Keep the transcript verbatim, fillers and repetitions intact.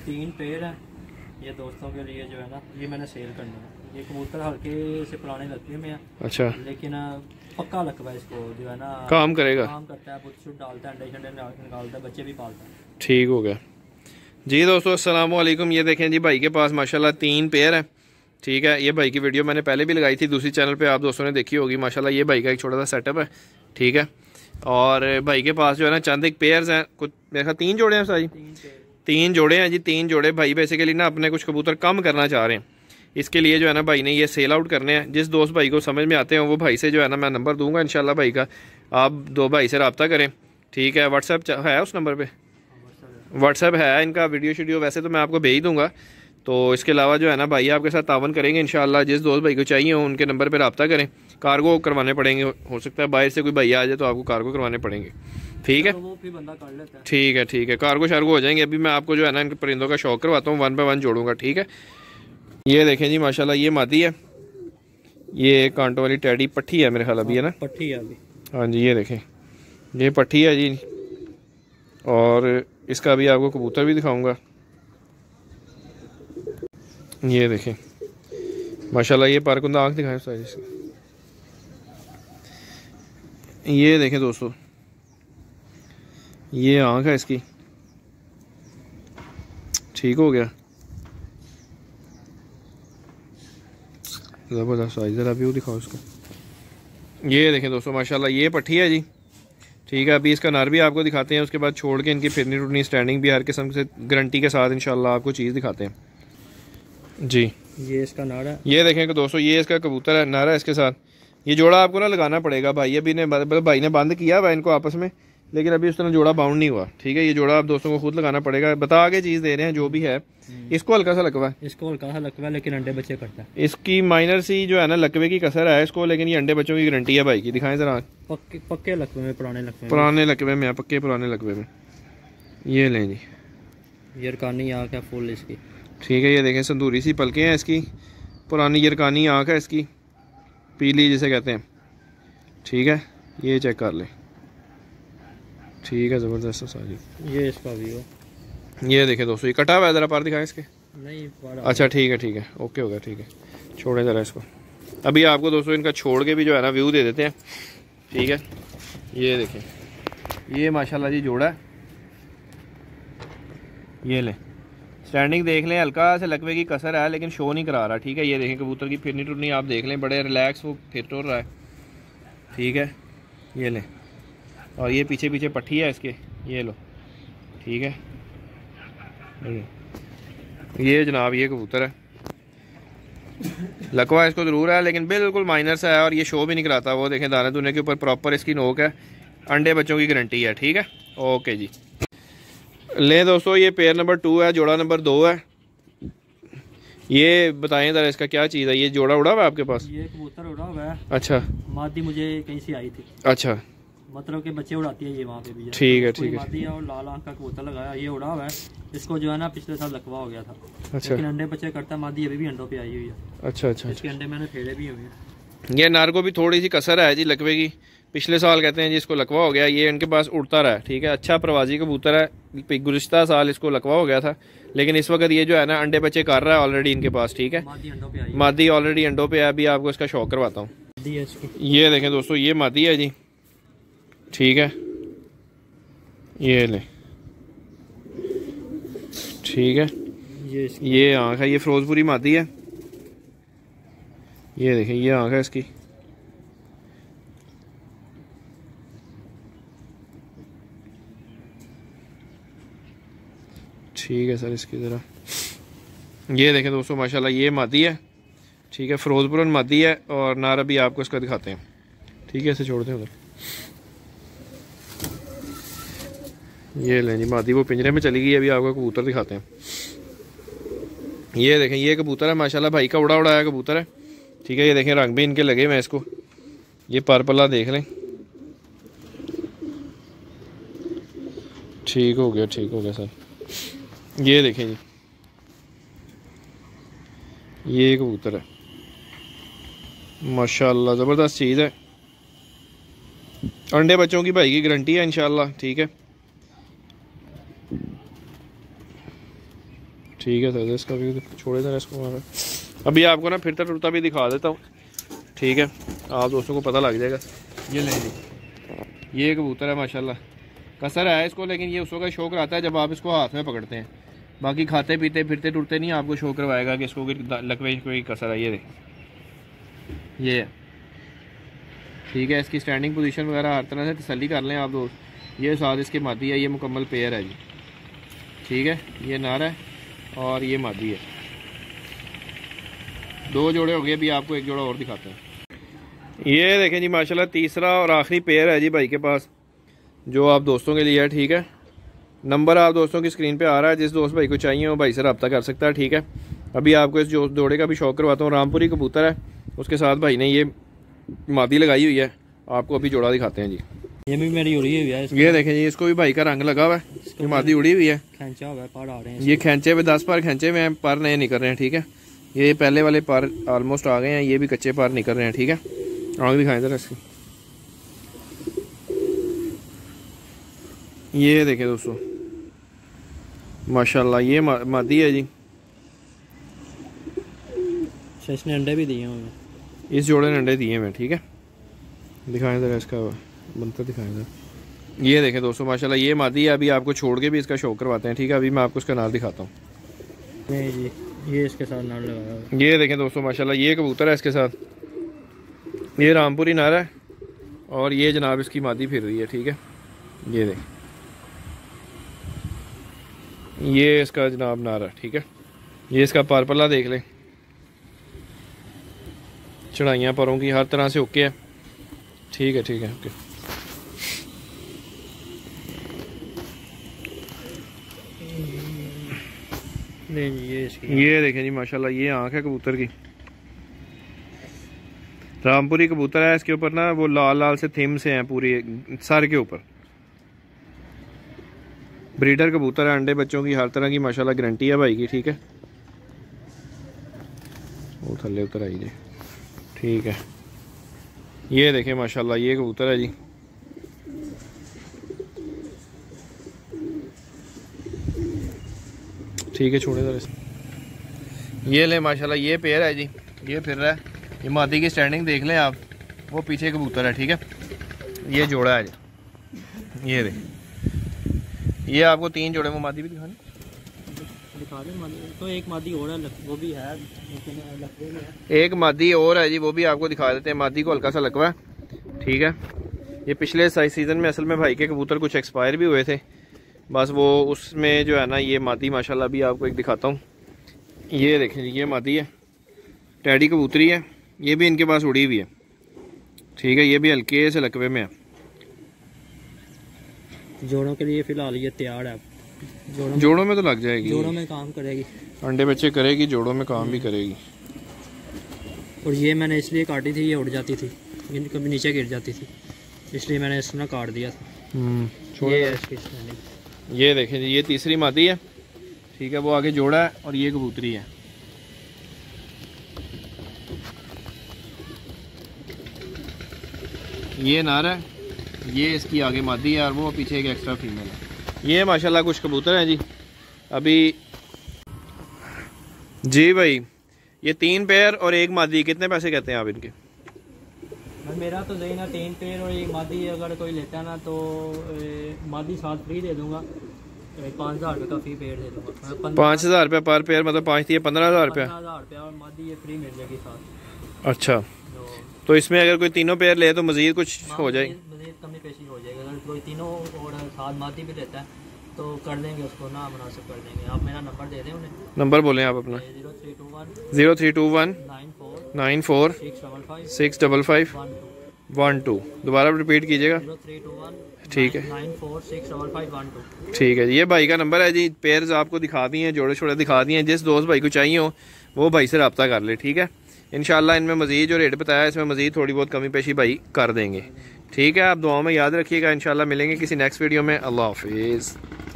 तीन पेड़ हैं, ये दोस्तों के लिए जो है ना, ये मैंने सेल करना है। ये कबूतर हल्के से पुराने लकवे में है, अच्छा, लेकिन पक्का लकवा इसको जो है ना काम करेगा, काम करता है, बुत शुट डालता है, अंडे शंडे निकालता है, बच्चे भी पालता है। ठीक हो गया जी। दोस्तों अस्सलाम वालेकुम। ये देखें जी भाई के पास माशाल्लाह तीन पेयर है, ठीक है। ये भाई की वीडियो मैंने पहले भी लगाई थी दूसरी चैनल पे, आप दोस्तों ने देखी होगी। माशाल्लाह ये भाई का एक छोटा सा सेटअप है, ठीक है। और भाई के पास जो है ना चंद एक पेयर्स हैं, कुछ मेरे ख्याल तीन जोड़े हैं सारी, तीन जोड़े हैं जी, तीन जोड़े। भाई बेसिकली ना अपने कुछ कबूतर कम करना चाह रहे हैं, इसके लिए जो है ना भाई ने ये सेल आउट करने हैं। जिस दोस्त भाई को समझ में आते हैं वो भाई से जो है ना मैं नंबर दूंगा इंशाल्लाह भाई का, आप दो भाई से रब्ता करें, ठीक है। व्हाट्सएप है उस नंबर पे, व्हाट्सएप है इनका। वीडियो शीडियो वैसे तो मैं आपको भेज दूंगा, तो इसके अलावा जो है ना भाई आपके साथ तावन करेंगे इंशाल्लाह। जिस दोस्त भाई को चाहिए हो उनके नंबर पर रब्ता करें। कार्गो करवाने पड़ेंगे, हो सकता है बाहर से कोई भाई आ जाए तो आपको कार्गो करवाने पड़ेंगे, ठीक है। वो फिर बंदा कर लेता है, ठीक है ठीक है, कार्गो शार्गो हो जाएंगे। अभी मैं आपको जो है ना इनके परिंदों का शौक करवाता हूँ, वन बाय वन जोड़ूंगा, ठीक है। ये देखें जी माशाल्लाह ये मादी है, ये कांटों वाली टैडी पट्टी है मेरे ख्याल अभी, है ना, पट्टी है अभी। हाँ जी ये देखें ये पट्टी है जी। और इसका अभी आपको कबूतर भी दिखाऊंगा। ये देखें माशाल्लाह ये पारकुंदा आँख दिखाएं सारी इसकी। ये देखें दोस्तों ये आँख है इसकी, ठीक हो गया, ज़बरदस्त साइज। ज़रा व्यू दिखाओ इसका। ये देखें दोस्तों माशाल्लाह ये पट्टी है जी, ठीक है। अभी इसका नर भी आपको दिखाते हैं, उसके बाद छोड़ के इनकी फिरनी टुरनी स्टैंडिंग भी हर किस्म से गारंटी के साथ इंशाल्लाह आपको चीज़ दिखाते हैं जी। ये इसका नर है, ये देखें कि दोस्तों ये इसका कबूतर है, नर है इसके साथ। ये जोड़ा आपको ना लगाना पड़ेगा भाई, अभी ने भाई ने बंद किया हुआ इनको आपस में, लेकिन अभी उस तरह जोड़ा बाउंड नहीं हुआ, ठीक है। ये जोड़ा आप दोस्तों को खुद लगाना पड़ेगा, बता के चीज़ दे रहे हैं जो भी है। इसको हल्का सा लकवा है, इसको हल्का सा लकवा है, लेकिन अंडे बच्चे करता है। इसकी माइनर सी जो है ना लकवे की कसर है इसको, लेकिन ये अंडे बच्चों की गारंटी है भाई की। दिखाएं जरा, पक्के पक्के लकवे में, पुराने लकवे में, पुराने लकवे में, पक्के पुराने लकवे में। ये लें जी, यरकानी आँख है फुल इसकी, ठीक है। ये देखें संदूरी सी पलकें हैं इसकी, पुरानी यरकानी आँख है इसकी, पीली जिसे कहते हैं, ठीक है। ये चेक कर ले, ठीक है, ज़बरदस्त सारी। ये इसका भी हो, ये देखें दोस्तों ये कटा हुआ है, ज़रा पार दिखाएं इसके। नहीं अच्छा ठीक है ठीक है, ओके हो गया, ठीक है। छोड़ें ज़रा इसको। अभी आपको दोस्तों इनका छोड़ के भी जो है ना व्यू दे देते हैं, ठीक है। ये देखें ये माशाल्लाह जी जोड़ा है, ये लें स्टैंडिंग देख लें, हल्का से लकवे की कसर है लेकिन शो नहीं करा रहा, ठीक है। ये देखें कबूतर की फिरनी टुरनी आप देख लें, बड़े रिलैक्स वो फिर टुर रहा है, ठीक है। ये लें, और ये पीछे पीछे पट्टी है इसके, ये लो, ठीक है। ये जनाब ये कबूतर है, लकवा इसको ज़रूर है लेकिन बिल्कुल माइनर सा है, और ये शो भी नहीं कराता। वो देखें दाने दूने के ऊपर प्रॉपर इसकी नोक है, अंडे बच्चों की गारंटी है, ठीक है। ओके जी ले दोस्तों ये पेयर नंबर टू है, जोड़ा नंबर दो है। ये बताएं ज़रा इसका क्या चीज़ है। ये जोड़ा उड़ा हुआ है आपके पास? ये कबूतर उड़ा हुआ है। अच्छा, मादी मुझे कहीं से आई थी, अच्छा, मतलब के बच्चे उड़ाती है ये वहाँ पे भी, ठीक है ठीक है। मादी और लाल आँख का कबूतर लगाया, ये उड़ा हुआ है। इसको जो है ना पिछले साल लकवा हो गया था, अच्छा, लेकिन अंडे बच्चे करता है। मादी अभी भी अंडों पे आई हुई है। अच्छा अच्छा, इसके अंडे मैंने फेरे भी हुए हैं। ये नार को भी थोड़ी सी कसर है जी लकवे की, पिछले साल कहते हैं जी इसको लकवा हो गया। ये इनके पास उड़ता रहा है, ठीक है। अच्छा प्रवासी कबूतर है, गुज़िश्ता साल इसको लकवा हो गया था, लेकिन इस वक्त ये जो है ना अंडे बच्चे कर रहा है ऑलरेडी इनके पास, ठीक है। मादी अंडों पे आई, मादी ऑलरेडी अंडों पे है। अभी आपको इसका शौक करवाता हूँ। ये देखें दोस्तों ये मादी है जी, ठीक है। ये ले, ठीक है। ये ये आँख है, ये फिरोजपुरी मादी है। ये देखें ये आँख है इसकी, ठीक है सर। इसकी ज़रा ये देखें दोस्तों माशाल्लाह ये मादी है, ठीक है। फिरोजपुरन मादी है, और नार अभी आपको इसका दिखाते हैं, ठीक है। इसे छोड़ते हैं उधर। ये लें जी मादी वो पिंजरे में चली गई, अभी आपको कबूतर दिखाते हैं। ये देखें ये कबूतर है माशाल्लाह, भाई का उड़ा उड़ाया कबूतर है, ठीक है। ये देखें रंग भी इनके लगे हुए हैं इसको, ये परपला देख लें, ठीक हो गया ठीक हो गया सर। ये देखें जी ये कबूतर है माशाल्लाह, ज़बरदस्त चीज़ है। अंडे बच्चों की भाई की गारंटी है इंशाल्लाह, ठीक है। ठीक है सर, इसका भी छोड़े ज़रा इसको वहाँ पे। अभी आपको ना फिरता टुरता भी दिखा देता हूँ, ठीक है, आप दोस्तों को पता लग जाएगा। ये ले जी, ये कबूतर है माशाल्लाह, कसर है इसको, लेकिन ये उस वक्त शौक रहता है जब आप इसको हाथ में पकड़ते हैं। बाकी खाते पीते फिरते टुरते नहीं आपको शौक करवाएगा कि इसको लकवे कोई कसर है। ये देख, ये ठीक है, इसकी स्टैंडिंग पोजीशन वगैरह हर तरह से तसल्ली कर लें आप दोस्त। ये साथ इसके मादी है, ये मुकम्मल पेयर है जी, ठीक है, ये नर है और ये मादी है। दो जोड़े हो गए, अभी आपको एक जोड़ा और दिखाते हैं। ये देखें जी माशाल्लाह तीसरा और आखिरी पेयर है जी भाई के पास, जो आप दोस्तों के लिए है, ठीक है। नंबर आप दोस्तों की स्क्रीन पे आ रहा है, जिस दोस्त भाई को चाहिए वो भाई से रब्ता कर सकता है, ठीक है। अभी आपको इस जो जोड़े का भी शौक करवाता हूँ। रामपुरी कबूतर है, उसके साथ भाई ने ये मादी लगाई हुई है, आपको अभी जोड़ा दिखाते हैं जी। ये भी मेरी उड़ी हुई है, ये देखें जी, इसको भी भाई का रंग लगा हुआ है, ये मादी उड़ी हुई है, खैंचा हुआ है, पर आ रहे हैं ये खैंचे पे दस पर खैंचे में पर नए निकल रहे हैं, ठीक है। ये पहले वाले पर ऑलमोस्ट आ गए हैं, ये भी कच्चे पर निकल रहे हैं, ठीक है। आगे दिखाएं जरा इसकी, ये देखें दोस्तों माशाल्लाह, ये मा, मादी है जी। इसने अंडे भी दिए हुए, इस जोड़े ने अंडे दिए हुए, ठीक है। दिखाएं जरा इसका बनता, दिखाएं जरा। ये देखें दोस्तों माशाल्लाह, ये मादी है। अभी आपको छोड़ के भी इसका शौक करवाते हैं, ठीक है। अभी मैं आपको इसका नार दिखाता हूँ। नहीं जी, ये इसके साथ नार लगाया। ये देखें दोस्तों माशाल्लाह, ये कबूतर है इसके साथ, ये रामपुरी नार है और ये जनाब इसकी मादी फिर रही है, ठीक है। ये देख, ये इसका जनाब नार है, ठीक है। ये इसका पार पल्ला देख ले, चढ़ाइयाँ परों की हर तरह से ओके है, ठीक है, ठीक है, ओके। नहीं जी, ये इसकी, ये देखें जी माशाल्लाह, ये आँख है कबूतर की, रामपुरी कबूतर है। इसके ऊपर ना वो लाल लाल से थीम से हैं पूरी सर के ऊपर। ब्रीडर कबूतर है, अंडे बच्चों की हर तरह की माशाल्लाह गारंटी है भाई की, ठीक है। वो थल्ले उतर आई जी, ठीक है। ये देखें माशाल्लाह, ये कबूतर है जी, ठीक है, छोड़े जरा। ये ले माशाल्लाह, ये पेयर है जी, ये फिर रहा है। ये मादी की स्टैंडिंग देख लें आप, वो पीछे कबूतर है, ठीक है। ये जोड़ा है जी, ये देख, ये आपको तीन जोड़े में मादी भी दिखाने दिखा दें मादी, तो एक मादी और है, वो भी है, लेकिन लकवे में है। एक मादी और है जी, वो भी आपको दिखा देते हैं। मादी को हल्का सा लकवा है, ठीक है। ये पिछले साइज सीज़न में असल में भाई के कबूतर कुछ एक्सपायर भी हुए थे, बस वो उसमें जो है ना, ये मादी माशाल्लाह भी आपको एक दिखाता हूँ। ये देखें जी, ये मादी है, टैडी कबूतरी है, ये भी इनके पास उड़ी हुई है, ठीक है। ये भी हल्के से लकवे में है। जोड़ों के लिए फिलहाल ये तैयार है, जोड़ों जोड़ों में तो लग जाएगी, जोड़ों में काम करेगी, अंडे बच्चे करेगी, जोड़ों में काम भी करेगी। और ये मैंने इसलिए काटी थी, ये उड़ जाती थी, कभी नीचे गिर जाती थी, इसलिए मैंने इसको ना काट दिया था। ये है इसकी स्टैंडिंग। ये देखें जी, ये तीसरी मादी है, ठीक है। वो आगे जोड़ा है और ये कबूतरी है। ये नार है, ये इसकी आगे मादी है और वो पीछे एक एक्स्ट्रा फीमेल है। ये माशाल्लाह कुछ कबूतर हैं जी। अभी जी भाई, ये तीन पेयर और एक मादी, कितने पैसे कहते हैं आप इनके? मेरा तो सही ना, तीन पेयर और एक मादी अगर कोई लेता है ना तो ए, मादी साथ फ्री दे दूंगा, पाँच हज़ार रुपये का फी पेयर दे दूंगा। पाँच हज़ार रुपये पर पेयर, मतलब पाँच थी पंद्रह हज़ार रुपये हज़ार रुपया और मादी ये फ्री मिल जाएगी साथ। अच्छा, तो इसमें अगर कोई तीनों पेयर ले तो मजीद कुछ हो जाए, मजीद कमी पेशी हो जाएगी। अगर कोई तीनों और साथ मादी भी लेता है तो कर देंगे उसको ना, मुनासिब कर देंगे। आप मेरा नंबर दे दें उन्हें। नंबर बोलें आप अपना। Zero three two one zero three two one nine four nine four six double five six double five one two one two दोबारा रिपीट कीजिएगा। जीरो थ्री टू वन ठीक है, nine four six double five one two ठीक है। ये भाई का number है जी। पेयर्स आपको दिखा दिए हैं, जोड़े छोड़े दिखा दिए हैं। जिस दोस्त भाई को चाहिए हो वो भाई से रब्ता कर ले, ठीक है। इंशाल्लाह इनमें मजीद जो रेट बताया है इसमें मजीद थोड़ी बहुत कमी पेशी भाई कर देंगे, ठीक है। आप दुआओं में याद रखिएगा। इंशाल्लाह मिलेंगे किसी नेक्स्ट वीडियो में। अल्लाह हाफिज़।